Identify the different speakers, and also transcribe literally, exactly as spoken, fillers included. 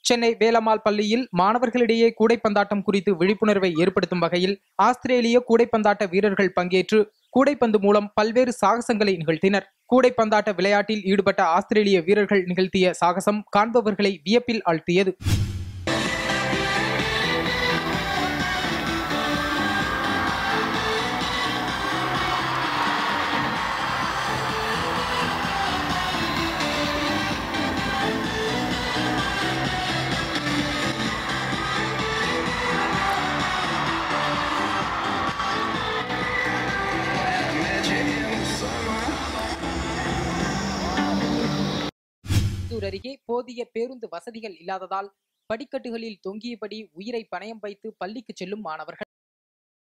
Speaker 1: சென்னை வேலம்மாள் பள்ளியில் மாணவர்களிடையே கூடைப்பந்தாட்டம் குறித்து விழிப்புணர்வை ஏற்படுத்தும் வகையில் ஆஸ்திரேலிய கூடைப்பந்தாட்ட வீரர்கள் பங்கேற்று கூடைப்பந்து மூலம் பல்வேறு சாகசங்களை நிகழ்த்தினர். கூடைப்பந்தாட்ட விளையாட்டில் ஈடுபட்ட ஆஸ்திரேலிய வீரர்கள் நிகழ்த்திய சாகசம் காண்பவர்களை வியப்பில் ஆழ்த்தியது. அருகே போதிய பேருந்து வசதிகள் இல்லாததால் படிக்கட்டுகளில் தொங்கியபடி உயிரை பணயம் வைத்து பள்ளிக்கு செல்லும் மாணவர்கள்.